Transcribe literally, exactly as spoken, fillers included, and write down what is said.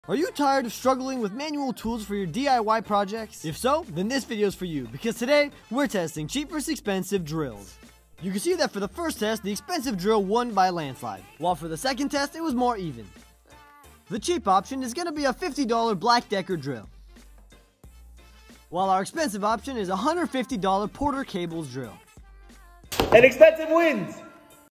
Are you tired of struggling with manual tools for your D I Y projects? If so, then this video is for you, because today we're testing cheap versus expensive drills. You can see that for the first test, the expensive drill won by a landslide, while for the second test it was more even. The cheap option is going to be a fifty dollar Black Decker drill, while our expensive option is a one hundred fifty dollar Porter Cables drill. And expensive wins!